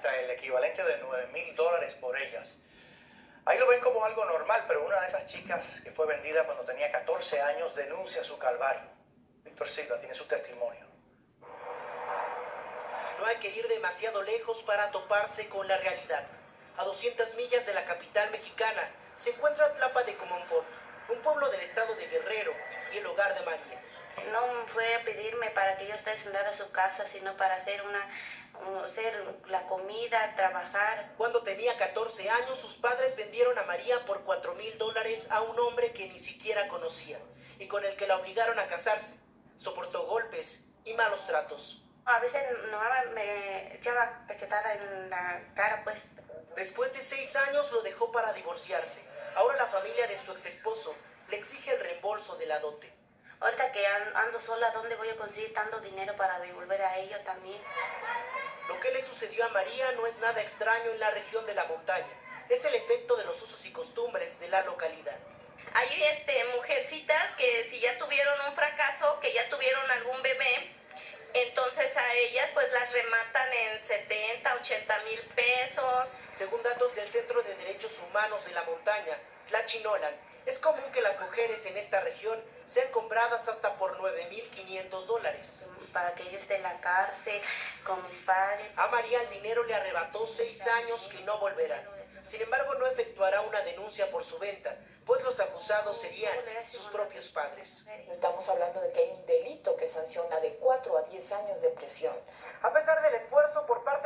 hasta el equivalente de $9,000 por ellas. Ahí lo ven como algo normal, pero una de esas chicas que fue vendida cuando tenía 14 años denuncia su calvario. Víctor Silva tiene su testimonio. No hay que ir demasiado lejos para toparse con la realidad. A 200 millas de la capital mexicana se encuentra Tlapa de Comonfort, un pueblo del estado de Guerrero y el hogar de María. No fue a pedirme para que yo esté sentada a su casa, sino para hacer la comida, trabajar. Cuando tenía 14 años, sus padres vendieron a María por $4,000 a un hombre que ni siquiera conocía y con el que la obligaron a casarse. Soportó golpes y malos tratos. A veces mamá me echaba cachetada en la cara, pues. Después de 6 años lo dejó para divorciarse. Ahora la familia de su ex esposo le exige el reembolso de la dote. Ahorita que ando sola, ¿dónde voy a conseguir tanto dinero para devolver a ellos también? Lo que le sucedió a María no es nada extraño en la región de la montaña. Es el efecto de los usos y costumbres de la localidad. Hay mujercitas que si ya tuvieron un fracaso, que ya tuvieron algún bebé, entonces a ellas pues las rematan en 70, 80 mil pesos. Según datos del Centro de Derechos Humanos de la Montaña, Tlachinolan, es común que las mujeres en esta región sean compradas hasta por $9,500. Para que yo esté en la cárcel con mis padres. A María el dinero le arrebató 6 años que no volverán. Sin embargo, no efectuará una denuncia por su venta, pues los acusados serían sus propios padres. Estamos hablando de que hay un delito que sanciona de 4 a 10 años de prisión. A pesar del esfuerzo por parte